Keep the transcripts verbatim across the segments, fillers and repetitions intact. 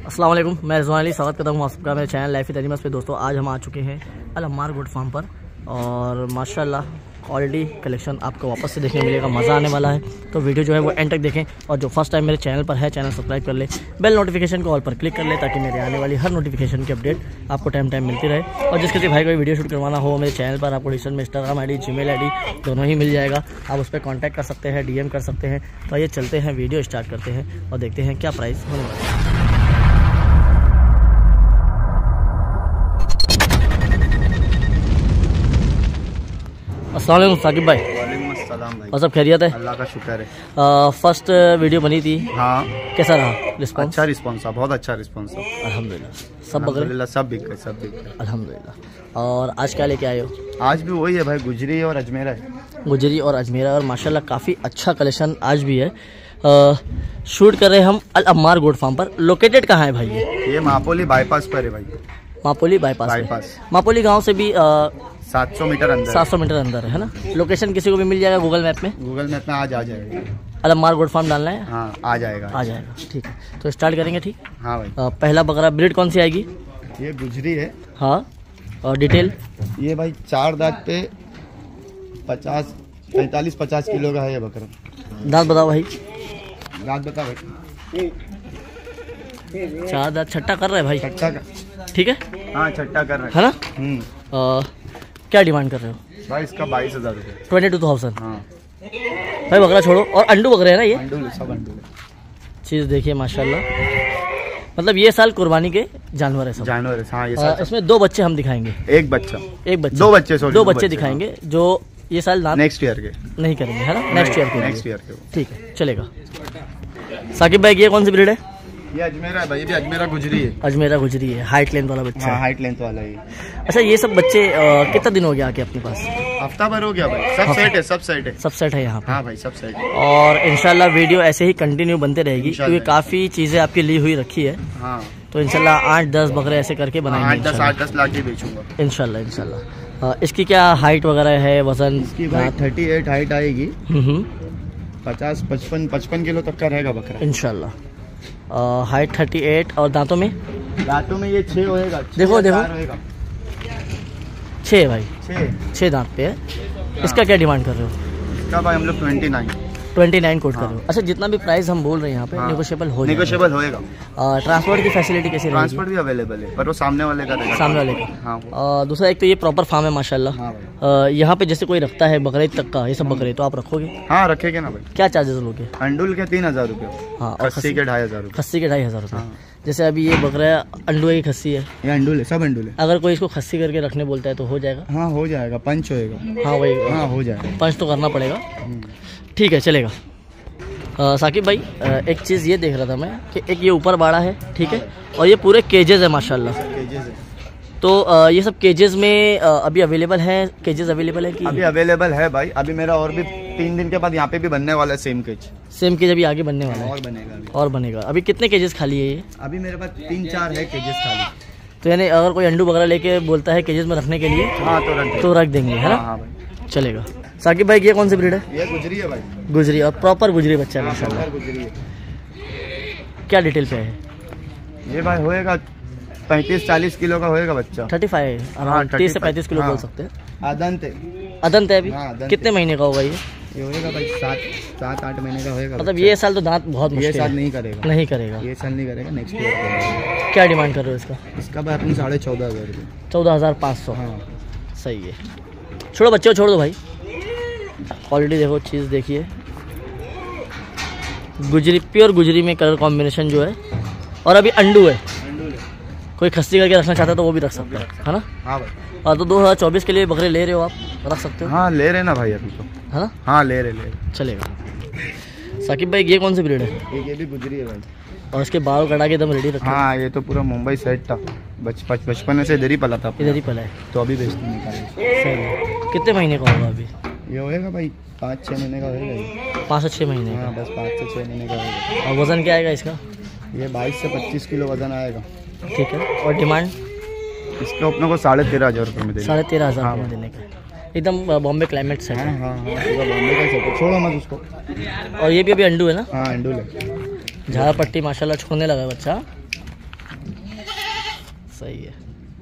अस्सलाम वालेकुम, मैं रिजवान अली स्वागत करता हूँ आप सबका मेरे चैनल लाइफ एनिमल्स पे। दोस्तों आज हम आ चुके हैं अल अम्मार गोट फार्म पर और माशाल्लाह क्वालिटी कलेक्शन आपको वापस से देखने मिलेगा, मज़ा आने वाला है। तो वीडियो जो है वो एंड तक देखें और जो फर्स्ट टाइम मेरे चैनल पर है चैनल सब्सक्राइब कर ले, बेल नोटिफिकेशन को ऑल पर क्लिक कर ले ताकि मेरे आने वाली हर नोटिफिकेशन की अपडेट आपको टाइम टाइम मिलती रहे। और जिस किसी भाई को वीडियो शूट करवाना हो मेरे चैनल पर आपको डिस्क्रिप्शन में Instagram I D Gmail I D दोनों ही मिल जाएगा, आप उस पर कॉन्टैक्ट कर सकते हैं, डी एम कर सकते हैं। तो आइए चलते हैं, वीडियो स्टार्ट करते हैं और देखते हैं क्या प्राइस होने वाला है। अस्सलाम वालेकुम साकिब भाई। वालेकुम अस्सलाम भाई। और सब खैरियत है? अल्लाह का शुक्र है। फर्स्ट वीडियो बनी थी, हाँ कैसा रहा रिस्पॉन्स? अच्छा रिस्पॉन्स, बहुत अच्छा रिस्पॉन्स। अल्हम्दुलिल्लाह सब बकरे अल्हम्दुलिल्लाह सब बिक गए, सब बिक गए अल्हम्दुलिल्लाह। और आज क्या लेके आए हो? आज भी वही है भाई, गुजरी और अजमेरा है। गुजरी और अजमेरा, और माशाल्लाह काफ़ी अच्छा कलेक्शन आज भी है। आ, शूट कर रहे हैं हम अल अम्मार गोट फार्म पर। लोकेटेड कहाँ है भाई ये? ये मापोली बाईपास पर है भाई। मापोली बाईपास बाईपास मापोली गांव से भी सात सौ मीटर अंदर सात सौ मीटर अंदर है ना। लोकेशन किसी को भी मिल जाएगा गूगल मैप में? गूगल मैप में आज आ जाएगा। अल अम्मार गोट फार्म डालना है? हाँ आ जाएगा आ जाएगा, ठीक है। तो स्टार्ट करेंगे, ठीक। हाँ भाई। आ, पहला बकरा ब्रीड कौन सी आएगी? ये गुजरी है। हाँ, और डिटेल? ये भाई चार दांत पे पचास पैंतालीस पचास किलो का है ये बकरा। दांत बताओ भाई। दांत बता भाई। चार दांत छट्टा कर रहा है भाई, छट्टा का, ठीक है। हाँ छट्टा कर रहे है ना। हम्म आ, क्या डिमांड कर रहे हो? भाई इसका बाईस हजार रुपये। ट्वेंटी टू थाउजेंड हाँ भाई। बकरा छोड़ो, और अंडू बकरे है ना ये? अंडूल, सब अंडूल। चीज़ देखिए माशाल्लाह, मतलब ये साल कुर्बानी के जानवर है सब। जानवर है, हाँ ये आ, सब। इसमें दो बच्चे हम दिखाएंगे। एक बच्चा, एक बच्चा, दो बच्चे, सॉरी दो बच्चे दिखाएंगे जो ये साल दांत नेक्स्ट ईयर के नहीं करेंगे, है ना। नेक्स्ट ईयर के नेक्स्ट ईयर के। ठीक है, चलेगा। साकिब भाई ये कौन सी ब्रीड है? ये अजमेरा है भाई, ये भी अजमेरा गुजरी है। अजमेरा गुजरी है, हाइट लेंथ वाला बच्चा। हाँ हाइट लेंथ वाला ही। अच्छा, ये सब बच्चे आ, कितना दिन हो गया आके अपने पास? हफ्ता भर हो गया भाई। सब सेट है, सब सेट है। सब सेट है यहाँ पे? हाँ भाई सब सेट है। और इंशाल्लाह वीडियो ऐसे ही कंटिन्यू बनते रहेगी क्योंकि काफ़ी चीज़ें आपकी ली हुई रखी है। हाँ तो इंशाल्लाह आठ दस बकरे ऐसे करके आठ बनाएंगे दस आठ दस लाख के बेचूंगा इंशाल्लाह इंशाल्लाह। इसकी क्या हाइट वगैरह है, वजन? इसकी भाई थर्टी एट हाइट आएगी। हम्म पचास पचपन पचपन किलो तक का रहेगा बकरा इंशाल्लाह। हाइट थर्टी एट, और दांतों में? दांतों में ये छः होएगा। देखो देखो, छः भाई, छः छः दांत पे है। इसका क्या डिमांड कर रहे हो? इसका भाई हम लोग twenty nine twenty nine quote कर रहे हो। अच्छा, जितना भी प्राइस हम बोल रहे हैं यहाँ पे हाँ। नेगोशिएबल हो नेगोशिएबल होएगा। ट्रांसपोर्ट की फैसिलिटी कैसी रहेगी? ट्रांसपोर्ट भी अवेलेबल है, पर वो सामने वाले का रहेगा। सामने वाले का। हाँ आ, दूसरा एक तो ये प्रॉपर फार्म है माशाल्लाह। हाँ भाई। आ, यहाँ पे जैसे कोई रखता है बकरे तक का, ये सब बकरे तो आप रखोगे? हाँ रखेंगे ना भाई। क्या चार्जेस लोगे? अंडुल के तीन हजार रुपये। हाँ, और खस्सी के ढाई हजार रुपये। खस्सी के ढाई हज़ार रुपये। हाँ। जैसे अभी ये बकरा अंडू की खस्सी है, ये अंडुल है, सब अंडुल है। अगर कोई इसको खस्सी करके रखने बोलता है तो हो जाएगा? हाँ हो जाएगा, पंच होएगा। हाँ वही, हाँ हो जाएगा, पंच तो करना पड़ेगा। ठीक है, चलेगा। आ, साकिब भाई, आ, एक चीज़ ये देख रहा था मैं कि एक ये ऊपर बाड़ा है, ठीक है, और ये पूरे केजेस है माशाल्लाह। केजेस है। तो आ, ये सब केजेस में आ, अभी अवेलेबल है? केजेस अवेलेबल है कि अभी अवेलेबल है भाई। अभी मेरा और भी तीन दिन के बाद यहाँ पे भी बनने वाला है सेम केज। सेम केज अभी आगे बनने वाला है? और बनेगा अभी। और बनेगा। अभी कितने केजेस खाली है ये? अभी मेरे पास तीन चार है केजेस खाली। तो यानी अगर कोई अंडू वगैरह लेके बोलता है केजेस में रखने के लिए हाँ तो रख तो रख देंगे, है ना। हाँ भाई चलेगा। साकिब भाई ये कौन सी ब्रीड है? ये गुजरी है भाई। गुजरी, और प्रॉपर गुजरी बच्चा है हाँ, माशाल्लाह। गुजरी है। क्या डिटेल पे है? ये भाई होएगा पैंतीस चालीस किलो का होएगा बच्चा। थर्टी फाइव अराउंड, तीस से पैंतीस किलो बोल सकते हैं। अदंत है। अदंत है अभी? हाँ, अदंत कितने है। महीने का होगा ये? ये होएगा भाई सात सात आठ महीने का होएगा। मतलब ये साल तो दांत बहुत ये मुश्किल साल है। नहीं करेगा। नहीं करेगा। ये साल नहीं करेगा, नेक्स्ट ईयर करेगा। क्या डिमांड कर रहे हो इसका? इसका भाई अपनी साढ़े चौदह हजार रुपये। चौदह हज़ार पाँच सौ। हाँ सही है। छोड़ो बच्चे को, छोड़ दो भाई। क्वालिटी देखो, चीज़ देखिए। गुजरी, प्योर गुजरी में कलर कॉम्बिनेशन जो है, और अभी अंडू है। कोई खस्सी करके रखना चाहता है तो वो भी रख सकता है, है ना। हाँ भाई। और तो दो हज़ार चौबीस के लिए बकरे ले रहे हो आप, रख सकते हो, हाँ ले रहे ना भाई अभी तो, है ना। हाँ ले रहे ले रहे। चलेगा। साकिब भाई ये कौन सी ब्रीड है? एक ये भी गुजरी है भाई। और इसके बाल कटा के एकदम रेडी रखे? हाँ ये तो पूरा मुंबई सेट था, बच बच बचपन से इधर ही पला था। इधर ही पला है तो अभी बेचते निकाले। सही है। कितने महीने का होगा अभी? ये होएगा भाई पाँच छः महीने का होएगा ये। पाँच से छः महीने हाँ का। बस पाँच से छः महीने का होएगा। और वज़न क्या आएगा इसका? ये बाईस से पच्चीस किलो वजन आएगा। ठीक है। और डिमांड? इसको अपने को साढ़े तेरह हजार रुपये में देंगे। साढ़े तेरह हज़ार हाँ। रुपये देने का। एकदम बॉम्बे क्लाइमेट सेट हाँ है। हाँ हाँ पूरा बॉम्बे का सेट है, छोड़ो मत उसको। और ये भी अभी अंडू है ना? हाँ अंडू ले। झाड़ा पट्टी माशाल्लाह छोड़ने लगा है बच्चा। सही है,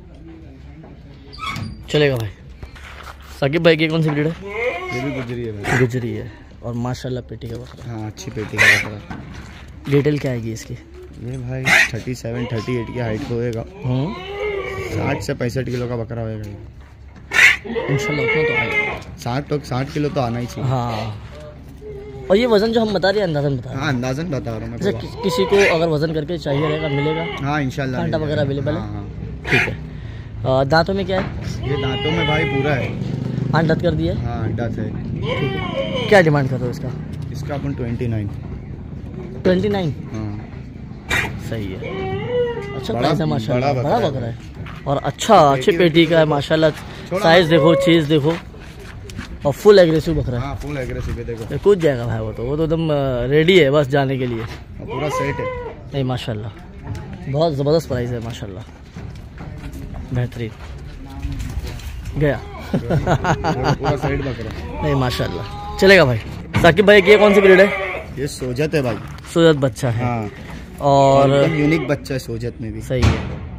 चलेगा भाई। साकिब भाई की कौन सी ब्रीड है? ये भी गुजरी है भाई। गुजरी है और माशाल्लाह पेटी का बकरा। हाँ अच्छी पेटी का बकरा। डिटेल क्या आएगी इसकी? ये भाई थर्टी सेवन थर्टी एट की हाइट को होएगा। साठ से पैंसठ किलो का बकरा होएगा इंशाल्लाह। उतना तो आएगा, साठ तो साठ किलो तो आना ही चाहिए। हाँ। और ये वजन जो हम बता रहे हैं अंदाजन बता रहे हैं? हाँ अंदाजन बता रहा हूँ मैं। जैसे कि, किसी को अगर वजन करके चाहिए रहेगा मिलेगा? हाँ इंशाल्लाह। कांटा वगैरह अवेलेबल है? हाँ, हाँ। ठीक है। आ, दांतों में क्या है? ये दांतों में भाई पूरा है। आठ दांत कर दिया है? हाँ दांत है। ठीक है। क्या डिमांड कर रहे हो इसका? इसका अपन ट्वेंटी नाइन। Twenty nine? हाँ सही है। अच्छा बड़ा- प्राइस है माशाल्लाह, बड़ा बड़ा बकरा बकरा है और अच्छा अच्छी पेटी का है माशाल्लाह। साइज देखो, चीज़ देखो और फुल एग्रेसिव बकरा है। हाँ फुल एग्रेसिव है देखो। ये कूद जाएगा भाई, वो तो वो तो एकदम रेडी है बस जाने के लिए। और पूरा सेट है। नहीं माशाल्लाह, बहुत ज़बरदस्त प्राइस है माशाल्लाह, बेहतरीन गया। पूरा साइड बकरा। नहीं माशाल्लाह, चलेगा भाई। साकिब भाई की ये कौन सी ब्रीड है? ये सोजत है भाई। सूरत बच्चा है। हाँ और एकदम यूनिक बच्चा है सोजत में भी। सही है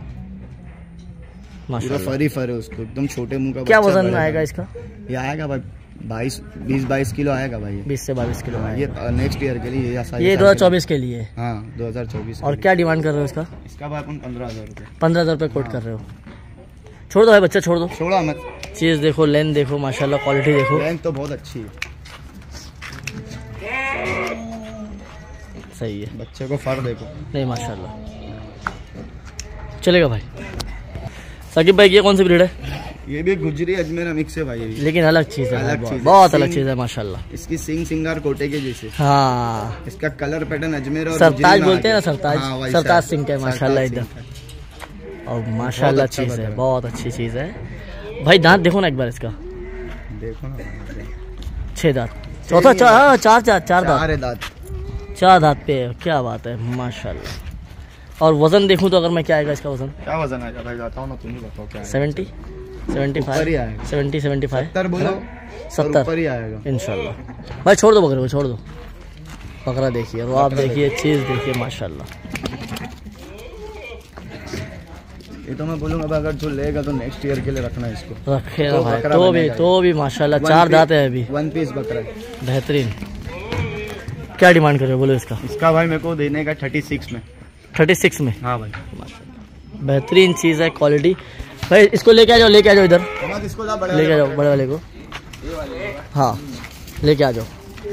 पूरा माशाल्लाह। फरी फर है उसको, एकदम छोटे मुंह का क्या बच्चा, वजन बड़े आएगा का। इसका? ये आएगा भाई बाईस बीस बाईस किलो आएगा भाई। बीस से बाईस किलो ये आएगा। नेक्स्ट ईयर के लिए ये ये दो हज़ार चौबीस के लिए है। हाँ दो हजार चौबीस। और क्या डिमांड कर रहे हो इसका? इसका भाई अपन पंद्रह हजार रुपये। पंद्रह हज़ार रुपये कोट कर रहे हो। छोड़ दो भाई बच्चा, छोड़ दो। छोड़ा मत। चीज़ देखो, लेंथ देखो माशाल्लाह, क्वालिटी देखो। लेंथ तो बहुत अच्छी है। सही है। बच्चे को फर देखो। नहीं माशाल्लाह, चलेगा भाई। साकिब भाई की ये कौन सी ब्रीड है? ये भी गुजरी अजमेर मिक्स है भाई। ये भी लेकिन अलग चीज़ है, अलग बहुत, चीज़ है। बहुत अलग सिंग- चीज़ है माशाल्लाह। इसकी सिंग सिंगार कोटे के जैसे। हाँ इसका कलर पैटर्न अजमेर और सरताज गुजरी में बोलते हैं आ ना, गया। सरताज हाँ, वैसा सरताज है। सिंह के माशाल्लाह सरताज एकदम। सिंह और माशाल्लाह अच्छा चीज़ है, बकरा। बहुत अच्छी चीज़ है भाई। दांत देखो ना एक बार इसका, का। देखो ना छः दांत, चौथा चार, हाँ, चार चार चार दांत, चार है दांत। चार दांत पे है। क्या बात है माशाल्लाह। और वजन देखूं तो अगर मैं, क्या आएगा इसका वजन? क्या वजन आएगा भाई बताओ ना, तुम ही बताओ क्या है। सेवेंटी सेवेंटी ऊपर ही फाइव आएगा। सेवेंटी सेवेंटी फाइव सत्तर बोलो सत्तर ऊपर ही आएगा। इंशाल्लाह। भाई छोड़ दो बकरे को, छोड़ दो। बकरा देखिए और आप देखिए, चीज़ देखिए माशाल्लाह। ये तो मैं बोलूँगा भाई, अगर जो लेगा तो नेक्स्ट ईयर के लिए रखना है इसको। रखे ना तो भाई, बकरा तो भी बनेगा तो भी माशाल्लाह One चार piece- दांत है अभी, वन पीस बकरा है। बेहतरीन। क्या डिमांड कर रहे हो बोलो इसका? इसका भाई मेरे को देने का थर्टी सिक्स में। थर्टी सिक्स में? हाँ भाई बेहतरीन चीज़ है, क्वालिटी। भाई इसको लेके आ जाओ, लेके आ जाओ इधर, इसको ला बड़ा लेके आ जाओ बड़े वाले को। हाँ लेके आ जाओ,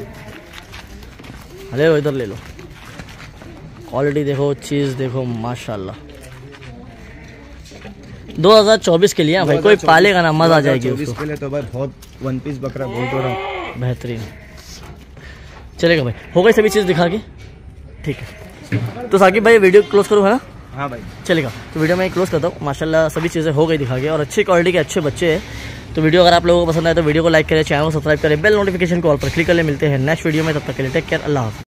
ले लो इधर, ले लो। क्वालिटी देखो, चीज़ देखो माशाल्लाह। दो हज़ार चौबीस के लिए हाँ भाई, कोई पालेगा ना, मजा आ जाएगी उसको। के लिए तो भाई बहुत वन पीस बकरा बहुत बड़ा बेहतरीन, चलेगा भाई। हो गई सभी चीज़ दिखा के? ठीक है, तो साकिब भाई वीडियो क्लोज करो, है ना? हाँ भाई चलेगा, तो वीडियो मैं क्लोज करता हूँ। माशाल्लाह सभी चीज़ें हो गई दिखा के, और अच्छी क्वालिटी के अच्छे बच्चे हैं। तो वीडियो अगर आप लोगों को पसंद आए तो वीडियो को लाइक करें, चैनल को सब्सक्राइब करें, बेल नोटिफिकेशन को ऑल पर क्लिक कर ले। मिलते हैं नेक्स्ट वीडियो में, तब तक के लिए टेक केयर, अल्लाह हाफ़िज़।